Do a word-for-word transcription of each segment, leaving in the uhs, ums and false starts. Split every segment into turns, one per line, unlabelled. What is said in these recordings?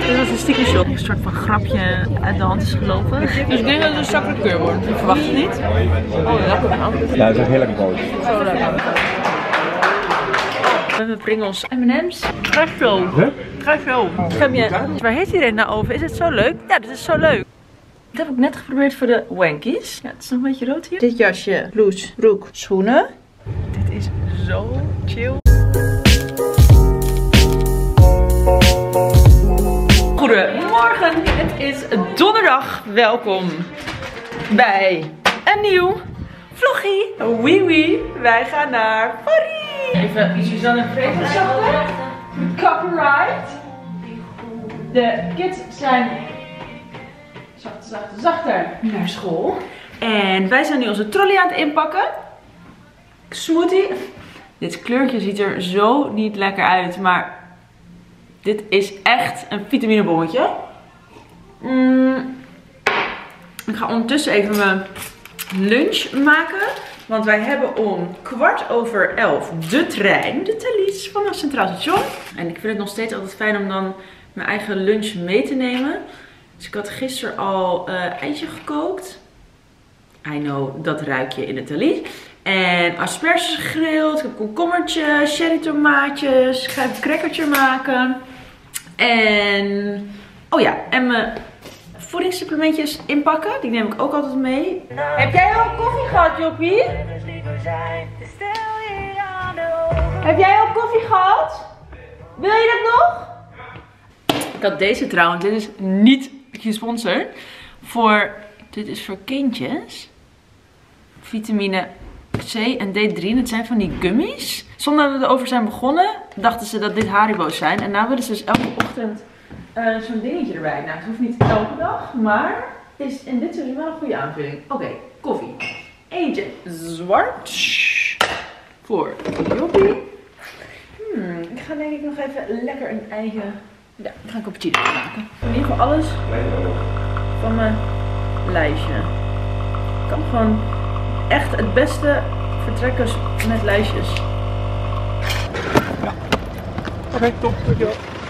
Dit was een sticker shop. Een soort van grapje uit de hand is gelopen. Dus ik denk dat het een sacré-cœur wordt. Ik verwacht het niet. Oh, lekker man.
Ja, dat is echt heel lekker brood.
Zo lekker. We hebben Pringles M en M's. Krijg zo.
Huh?
Krijg zo. Waar heeft iedereen nou over? Is het zo leuk? Ja, dit is zo leuk. Dat heb ik net geprobeerd voor de wankies. Ja, het is nog een beetje rood hier. Dit jasje, blouse, broek, schoenen. Dit is zo chill. Goedemorgen, het is donderdag. Welkom bij een nieuw vloggie. Oui, oui, wij gaan naar Paris. Even Suzanne Vrees zachter. Copyright. De kids zijn zachter, zachter, zachter naar school. En wij zijn nu onze trolley aan het inpakken. Smoothie. Dit kleurtje ziet er zo niet lekker uit, maar dit is echt een vitaminebommetje. Mm. Ik ga ondertussen even mijn lunch maken. Want wij hebben om kwart over elf de trein, de Thalys van het Centraal Station. En ik vind het nog steeds altijd fijn om dan mijn eigen lunch mee te nemen. Dus ik had gisteren al uh, eitje gekookt. I know, dat ruik je in de Thalys. En asperges gegrild, ik heb komkommertjes, cherry tomaatjes. Ik ga even een crackertje maken. En, oh ja, en mijn voedingssupplementjes inpakken. Die neem ik ook altijd mee. Heb jij al koffie gehad, Joppie? Heb jij al koffie gehad? Wil je dat nog? Ik had deze trouwens, dit is niet gesponsord. Voor, dit is voor kindjes. Vitamine C en D drie, dat zijn van die gummies. Zonder dat we erover zijn begonnen, dachten ze dat dit Haribo's zijn. En nou willen ze dus elke ochtend uh, zo'n dingetje erbij. Nou, het hoeft niet elke dag, maar het is in dit seizoen wel een goede aanvulling. Oké, okay, koffie. Eentje zwart. Voor Joppie. Hmm, ik ga denk ik nog even lekker een eigen... Ja, ik ga een cappuccino maken. In ieder geval alles van mijn lijstje. Ik kan gewoon echt het beste vertrekken met lijstjes.
Ja. Oké, okay, top. Dankjewel.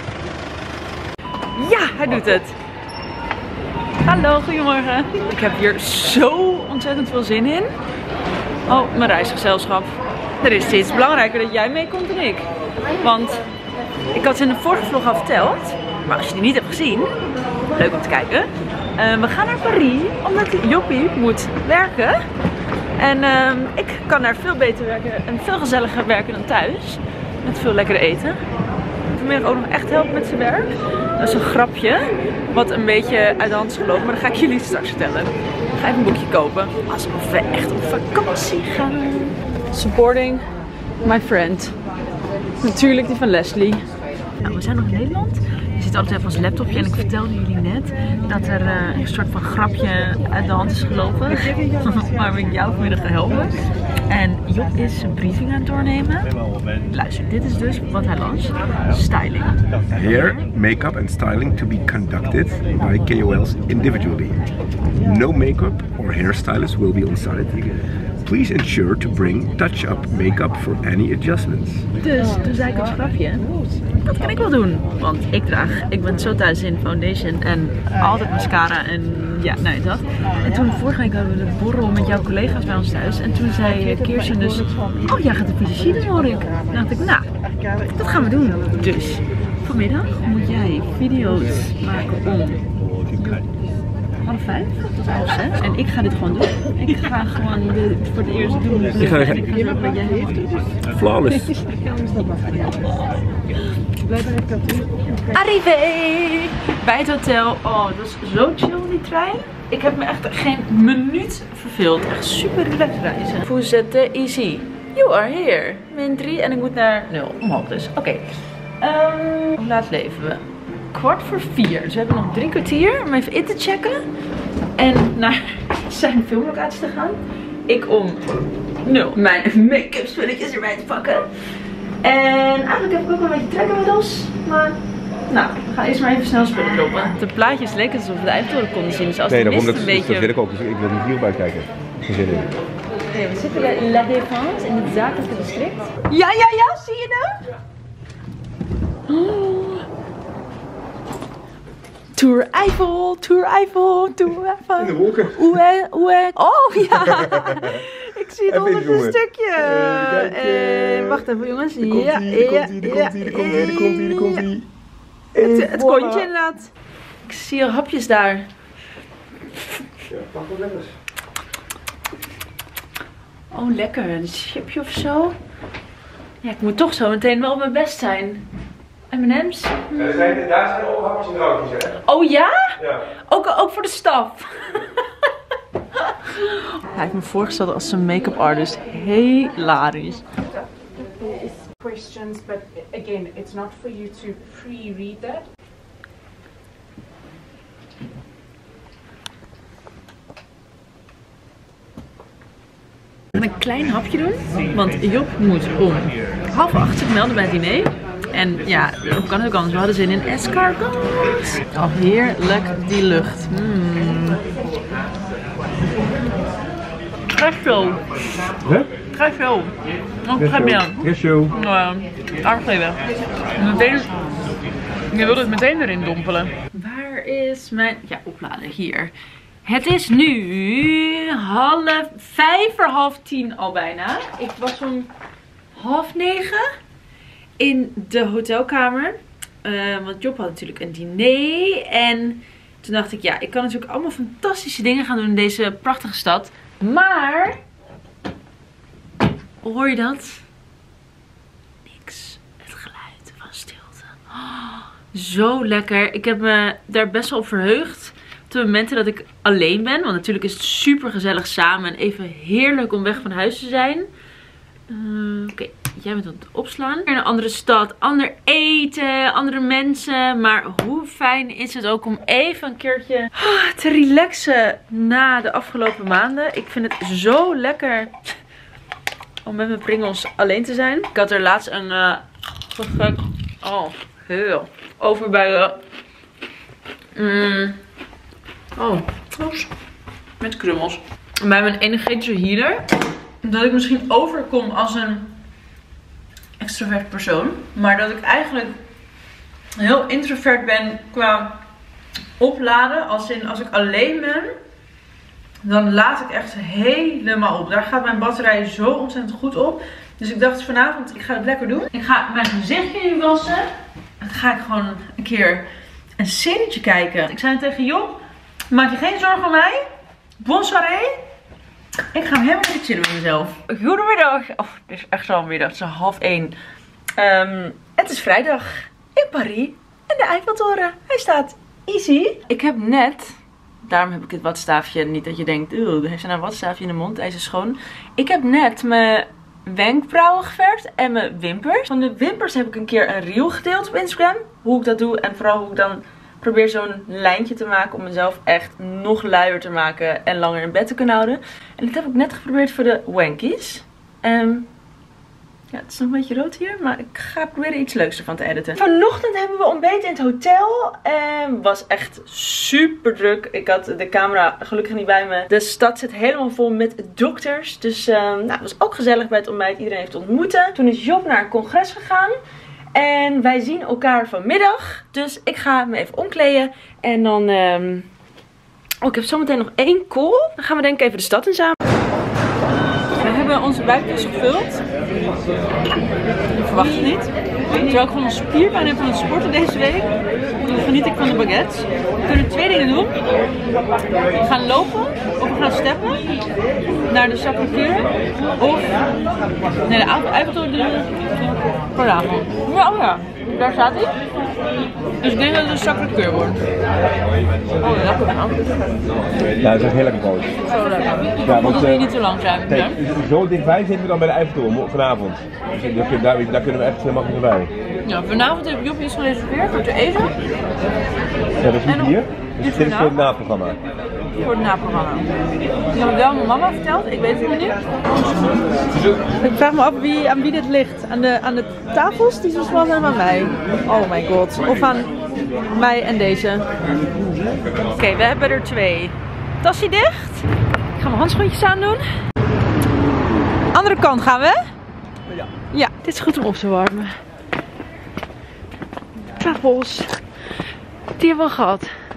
Ja, hij doet het. Hallo, goedemorgen. Ik heb hier zo ontzettend veel zin in. Oh, mijn reisgezelschap. Er is steeds belangrijker dat jij meekomt dan ik. Want ik had het in de vorige vlog al verteld. Maar als je die niet hebt gezien, leuk om te kijken. Uh, we gaan naar Paris, omdat Joppie moet werken. En uh, ik kan daar veel beter werken en veel gezelliger werken dan thuis. Met veel lekkere eten. Vanmiddag ook nog echt helpen met zijn werk. Dat is een grapje, wat een beetje uit de hand is gelopen. Maar dat ga ik jullie straks vertellen. Ik ga even een boekje kopen. Alsof we echt op vakantie gaan. Supporting my friend. Natuurlijk die van Leslie. Nou, we zijn nog in Nederland. Je zit altijd even als laptopje en ik vertelde jullie net dat er uh, een soort van grapje uit de hand is gelopen. Waar ik jou vanmiddag ga helpen. En Job is een briefing aan het doornemen. Luister, dit is dus wat hij las. Styling.
Hair, make-up and styling to be conducted by K O L's individually. No make-up or hairstylist will be on site. Please ensure to bring touch-up make-up for any adjustments.
Dus toen zei ik als grapje, dat kan ik wel doen. Want ik draag, ik ben zo thuis in foundation en altijd mascara en ja, nee dat. En toen vorige week hadden we de borrel met jouw collega's bij ons thuis. En toen zei Kirsten dus, oh jij gaat de visage doen hoor ik. Toen dacht ik, nou, dat gaan we doen. Dus vanmiddag moet jij video's maken om half vijf tot half zes. En ik ga dit gewoon doen. Ik ga gewoon dit voor het eerst doen.
Ik ga,
en ik ga zo wat jij heeft.
Flawless. Arrivé!
Bij het hotel. Oh, dat was zo chill die trein. Ik heb me echt geen minuut verveeld. Echt super relaxed reizen. Vous êtes ici. You are here. Min drie en ik moet naar nul. Omhoog dus. Oké. Okay. Um, hoe laat leven we? Kwart voor vier. Dus we hebben nog drie kwartier om even in te checken. En naar zijn filmlocatie te gaan. Ik om nul. Mijn make-up spulletjes erbij te pakken. En eigenlijk heb ik ook wel een beetje trek inmiddels. Maar nou, we gaan eerst maar even snel spullen droppen. De plaatjes leken alsof we de Eiffeltoren konden zien. Dus als
nee,
de
daarom,
mist
dat,
een beetje...
dat wil ik ook. Dus ik wil er niet bij kijken. Geen zin in.
Okay, we zitten in La Défense in het zakelijke district. Ja, ja, ja, zie je dat? Oh. Tour Eiffel, Tour Eiffel, Tour Eiffel.
In de wolken.
Oeh, oeh. Oh ja. Ik zie het
Even
onder
jongen.
een stukje.
Even kijken.
Eh, wacht even jongens.
Er komt
Ja,
ie, er
ja,
komt ie, er
ja,
komt ie, er komt ie, er komt ie, er komt ie.
Het, het kontje inderdaad. Ik zie al hapjes daar.
Ja, pak wel lekker.
Oh lekker, een chipje of zo. Ja, ik moet toch zo meteen wel op mijn best zijn. M en M's.
Ja, er zijn, daar zijn ook hapjes en broodjes, hè?
Oh ja?
Ja.
Ook, ook voor de staf. Hij heeft me voorgesteld als een make-up artist. Hilarisch.
Questions, but again, it's not for you to pre-read that.
Een klein hapje doen, want Job moet om half acht zich melden bij het diner. En ja, hoe kan het ook anders? We hadden zin in escargot. Oh, heerlijk die lucht. Mm. Très chaud.
Hè?
Très chaud. Oh, très bien.
Yes, show.
Nou, aardig meteen. Je wilt het meteen erin dompelen. Waar is mijn... Ja, oplader. Hier. Het is nu half... Vijf voor half tien al bijna. Ik was om half negen in de hotelkamer. Uh, want Job had natuurlijk een diner. En toen dacht ik, ja, ik kan natuurlijk allemaal fantastische dingen gaan doen in deze prachtige stad. Maar... Hoor je dat? Niks. Het geluid van stilte. Oh, zo lekker. Ik heb me daar best wel op verheugd. Op de momenten dat ik alleen ben. Want natuurlijk is het super gezellig samen. En even heerlijk om weg van huis te zijn. Uh, Oké, okay. Jij bent aan het opslaan. In een andere stad. Ander eten. Andere mensen. Maar hoe fijn is het ook om even een keertje te relaxen na de afgelopen maanden. Ik vind het zo lekker... om met mijn pringels alleen te zijn. Ik had er laatst een uh, gek, oh, heel over bij de mm, oh, oops, met krummels. Bij mijn energetische healer. Dat ik misschien overkom als een extrovert persoon. Maar dat ik eigenlijk heel introvert ben qua opladen. Als in als ik alleen ben. Dan laat ik echt helemaal op. Daar gaat mijn batterij zo ontzettend goed op. Dus ik dacht vanavond, ik ga het lekker doen. Ik ga mijn gezichtje nu wassen. Dan ga ik gewoon een keer een serietje kijken. Ik zei tegen Job, maak je geen zorgen om mij. Bonne soirée. Ik ga helemaal lekker chillen met mezelf. Goedemiddag. Oh, het is echt zo'n middag. Het is half één. Um, het is vrijdag in Parijs. En de Eiffeltoren. Hij staat easy. Ik heb net... Daarom heb ik het watstaafje. Niet dat je denkt, hij heeft een watstaafje in de mond. Hij is schoon. Ik heb net mijn wenkbrauwen geverfd. En mijn wimpers. Van de wimpers heb ik een keer een reel gedeeld op Instagram. Hoe ik dat doe. En vooral hoe ik dan probeer zo'n lijntje te maken. Om mezelf echt nog luier te maken. En langer in bed te kunnen houden. En dit heb ik net geprobeerd voor de wankies. Um, Ja, het is nog een beetje rood hier, maar ik ga proberen iets leuks ervan te editen. Vanochtend hebben we ontbeten in het hotel. En was echt super druk. Ik had de camera gelukkig niet bij me. De stad zit helemaal vol met dokters. Dus uh, nou, het was ook gezellig bij het ontbijt. Iedereen heeft ontmoeten. Toen is Job naar een congres gegaan. En wij zien elkaar vanmiddag. Dus ik ga me even omkleden. En dan... Um... Oh, ik heb zometeen nog één call. Dan gaan we denk ik even de stad in samen. We hebben onze buikjes gevuld. Ik verwacht het niet. Terwijl ik gewoon een spierpijn heb van het sporten deze week. Dan geniet ik van de baguettes. We kunnen twee dingen doen. We gaan lopen of we gaan steppen naar de Sacré-Cœur. Of nee, de Eiffeltoren de Paravon. Ja, oh ja, daar staat hij. Dus ik denk dat het een Sacré-Cœur wordt. Oh, lekker man.
Ja, dat is echt heel lekker brood.
Zo lekker.
Ja, want,
Moet uh,
uh,
niet te lang zijn.
Kijk, zo dichtbij zitten we dan bij de Eiffeltoren vanavond. Dus daar, daar, daar kunnen we echt helemaal niet bij.
Ja, vanavond heb Job iets gereserveerd voor te eten.
Ja, dat is niet hier. Dus dit is voor het naprogramma.
Voor het naprogramma. Ik heb het wel aan mijn mama verteld, ik weet het nog niet. Ik vraag me af wie, aan wie dit ligt. Aan de, aan de tafels die zo smal zijn aan mij. Oh my god. Of aan mij en deze. Oké, okay, we hebben er twee. Tasje dicht. Ik ga mijn handschoentjes aandoen. Andere kant gaan we? Ja. Ja, dit is goed om op te warmen. Tafels. Die hebben we al gehad.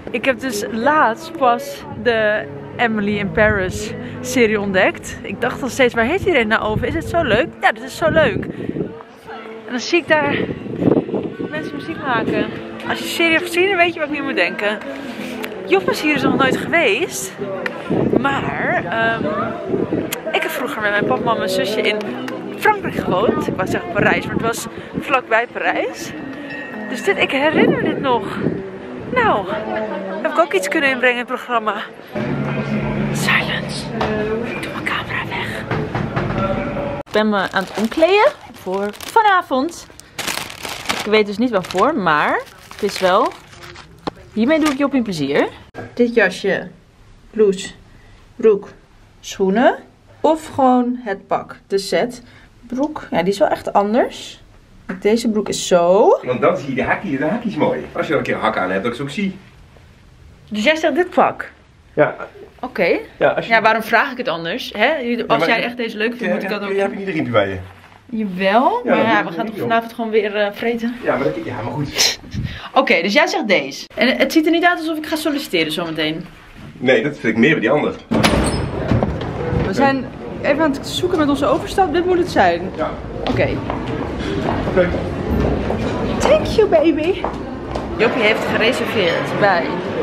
Ik heb dus laatst pas de Emily in Paris serie ontdekt. Ik dacht al steeds, waar heeft iedereen nou over? Is het zo leuk? Ja, dit is zo leuk. En dan zie ik daar mensen muziek maken. Als je de serie hebt gezien, dan weet je wat ik nu moet denken. Job is hier dus nog nooit geweest. Maar um, ik heb vroeger met mijn papa en mijn zusje in Frankrijk gewoond. Ik wou zeggen Parijs, maar het was vlakbij Parijs. Dus dit, ik herinner dit nog. Nou, heb ik ook iets kunnen inbrengen in het programma. Silence. Ik doe mijn camera weg. Ik ben me aan het omkleden voor vanavond. Ik weet dus niet waarvoor, maar het is wel... Hiermee doe ik Job in plezier. Dit jasje, blouse, broek, schoenen. Of gewoon het pak, de set. Broek, ja die is wel echt anders. Deze broek is zo.
Want dan zie je de haakjes, de haakjes mooi. Als je er een keer een hak aan hebt, dat ik ze ook zie.
Dus jij zegt dit pak?
Ja.
Oké. Okay.
Ja, als je...
ja, waarom vraag ik het anders? Hè? Als
ja,
jij echt deze leuk vindt, moet ik dat ook...
Je hebt niet een riempje bij je.
Jawel,
ja,
maar ja, we gaan toch vanavond gewoon weer uh, vreten?
Ja, maar, dat, ja, maar goed.
Oké, okay, dus jij zegt deze. En het ziet er niet uit alsof ik ga solliciteren zometeen.
Nee, dat vind ik meer bij die ander.
We zijn even aan het zoeken met onze overstap. Dit moet het zijn.
Ja.
Oké. Okay.
Oké. Okay.
Thank you, baby. Joppie heeft gereserveerd bij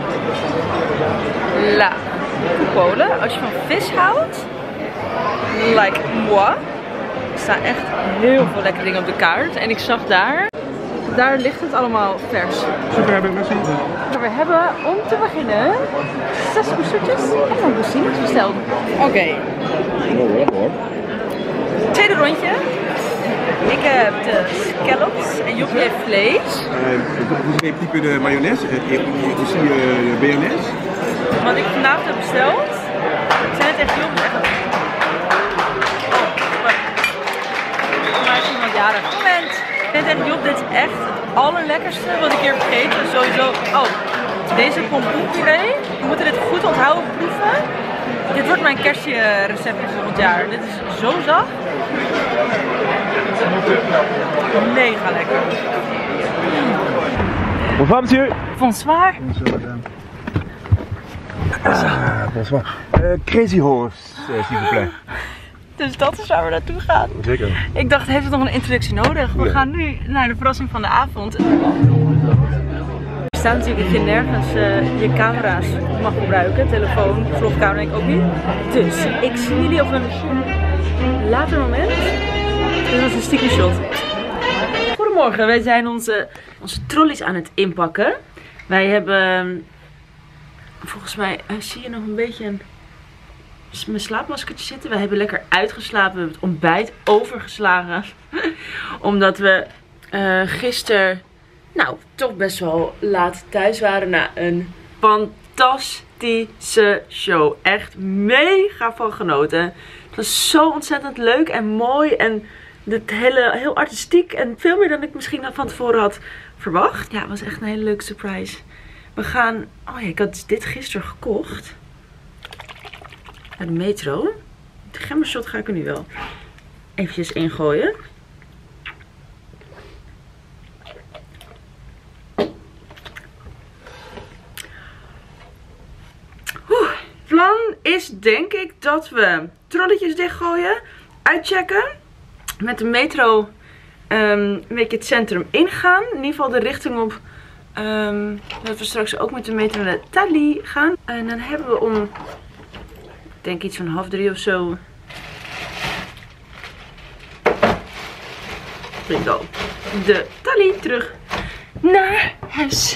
La Coupole. Als je van vis houdt, like moi. Er staan echt heel veel lekkere dingen op de kaart. En ik zag daar, daar ligt het allemaal vers.
Super, hebben merci.
We hebben om te beginnen zes coussoutjes en een boussines besteld. Oké. Okay. Tweede rondje. Ik heb de scallops en Joppie heeft vlees.
Vous avez type de mayonaise en aussi de béarnaise.
Wat ik vanavond heb besteld. Ik zei het tegen Job, echt. Oh, maar is iemand jarig. Moment. Ik zei tegen Job, dit is echt het allerlekkerste wat ik hier heb gegeten. Sowieso. Oh, deze pompoenpuree. We moeten dit goed onthouden, proeven. Dit wordt mijn kerstje-recept voor volgend jaar. Dit is zo zacht. Mega lekker.
Bonsoir, monsieur.
Bonsoir.
Ah, bonsoir. Uh, crazy horse, uh, s'il vous plaît.
Dus dat is waar we naartoe gaan.
Zeker.
Ik dacht, heeft het nog een introductie nodig? We ja. gaan nu naar de verrassing van de avond. Er staat natuurlijk dat je nergens uh, je camera's mag gebruiken. Telefoon, vlogcamera denk ik ook niet. Dus ik zie jullie op een later moment. Dit was een stiekem shot. Goedemorgen, wij zijn onze, onze trolleys aan het inpakken. Wij hebben, volgens mij uh, zie je nog een beetje een, mijn slaapmaskertje zitten. We hebben lekker uitgeslapen, we hebben het ontbijt overgeslagen. Omdat we uh, gisteren, nou toch best wel laat thuis waren na een fantastische show. Echt mega van genoten. Het was zo ontzettend leuk en mooi en het hele, heel artistiek en veel meer dan ik misschien van tevoren had verwacht. Ja, het was echt een hele leuke surprise. We gaan, oh ja, ik had dit gisteren gekocht. Naar de metro. De gembershot ga ik er nu wel eventjes ingooien. Oeh, plan is denk ik dat we trolletjes dichtgooien, uitchecken, met de metro um, een beetje het centrum ingaan. In ieder geval de richting op um, dat we straks ook met de metro naar Thalys gaan. En dan hebben we om, ik denk iets van half drie of zo, bingo, de Thalys terug naar huis.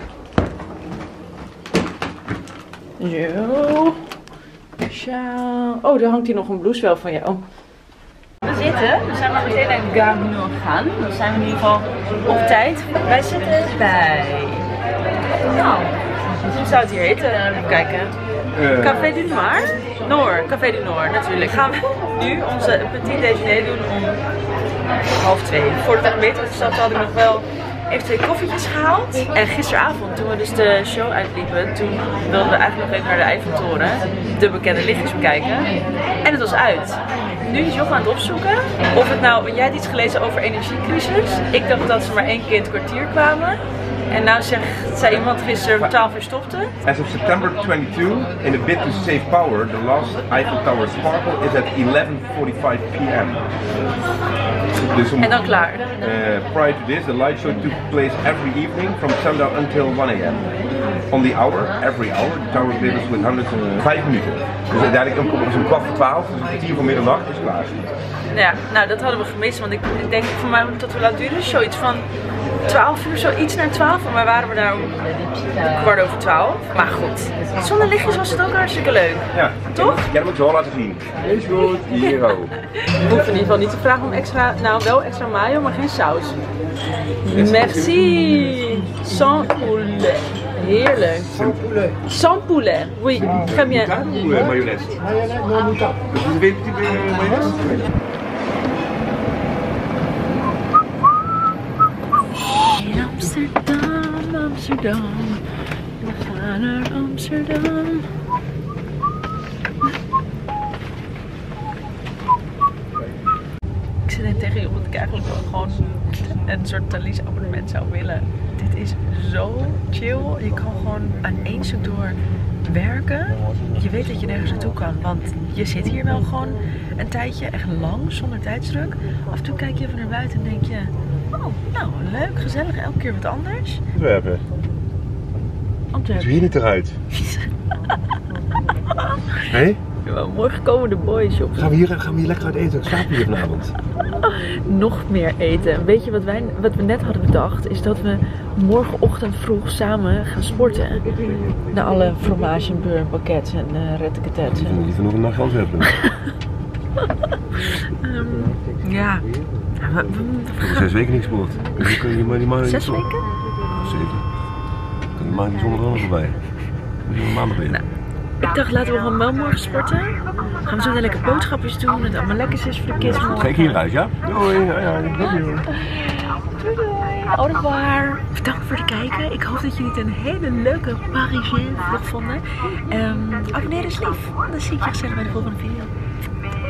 Zo. Ciao. Oh, daar hangt hier nog een blouse wel van jou. We zitten, we zijn maar meteen naar Gare du Nord gegaan. Dan zijn we in ieder geval op tijd. Wij zitten bij, nou, hoe zou het hier heten? Even kijken. Uh. Café du Noir? Noor, Café du Noir natuurlijk. Gaan we nu onze petit déjeuner doen om half twee. Voordat we naar metro stapten had ik nog wel even twee koffietjes gehaald. En gisteravond, toen we dus de show uitliepen, toen wilden we eigenlijk nog even naar de Eiffeltoren, de bekende lichtjes bekijken. En het was uit. Nu is Job aan het opzoeken of het nou, want jij had iets gelezen over energiecrisis. Ik dacht dat ze maar één keer in het kwartier kwamen. En nou zegt, zei iemand gisteren om twaalf uur stopte.
As of September twenty-second, in a bid to save power, the last Eiffel Tower sparkle is at eleven forty-five p m Dus om,
En dan klaar.
Uh, prior to this, the light show took place every evening from sundown until one a m On the hour, every hour, the tower glitters with hundreds of vijf minuten. Dus uiteindelijk komt het om kwart voor twaalf, dus een kwartier voor middernacht is klaar.
Ja, nou dat hadden we gemist, want ik denk voor mij dat we laat duren, zoiets van twaalf uur, zoiets naar twaalf. Maar waren we daar om kwart over twaalf. Maar goed, zonder lichtjes was het ook hartstikke leuk.
Ja,
toch?
Ik heb het zo laten zien. Is goed, hier ho.
We hoeven in ieder geval niet te vragen om extra, nou wel extra mayo, maar geen saus. Merci! Sans poulet. Heerlijk.
Sans poulet.
Sans poulet, oui, très bien.
Ou uh, mayonaise? Mayonaise, non, moutarde. Dus vous avez un petit peu mayonaise?
In Amsterdam, Amsterdam, we gaan naar Amsterdam. Ik zit net tegen je op dat ik eigenlijk wel gewoon een soort Thalys abonnement zou willen. Dit is zo chill. Je kan gewoon aan één stuk door werken. Je weet dat je nergens naartoe kan, want je zit hier wel gewoon een tijdje, echt lang, zonder tijdsdruk. Af en toe kijk je even naar buiten en denk je, oh, nou leuk, gezellig, elke keer wat anders.
Antwerpen.
Antwerpen.
Zie je niet eruit? Hé? Hey?
Ja, morgen komen de boys op.
Gaan we hier, gaan we hier lekker uit eten? Slapen we hier vanavond?
Nog meer eten. Weet je wat, wij, wat we net hadden bedacht? Is dat we morgenochtend vroeg samen gaan sporten. Na alle fromage en beurre, pakket en uh, retteketet.
Ik wil liever nog een nacht Antwerpen.
um, ja. We, we, we gaan...
Zes weken niet gesport. Dus kun je maar die maand
Zes weken?
Zeker. Kun je maand niet zonder alles voorbij. Moet je een maand beginnen.
Nou, ik dacht, laten we gewoon wel morgen sporten. Gaan we zo lekker boodschapjes doen. Dat het allemaal lekkers is voor de kids.
Ga ik hieruit, ja? Doei. Ja, ja, doei.
Doei doei. Au revoir. Bedankt voor het kijken. Ik hoop dat jullie het een hele leuke Parisienne vlog vonden. Um, abonneer eens lief. Dan zie ik je gezellig bij de volgende video.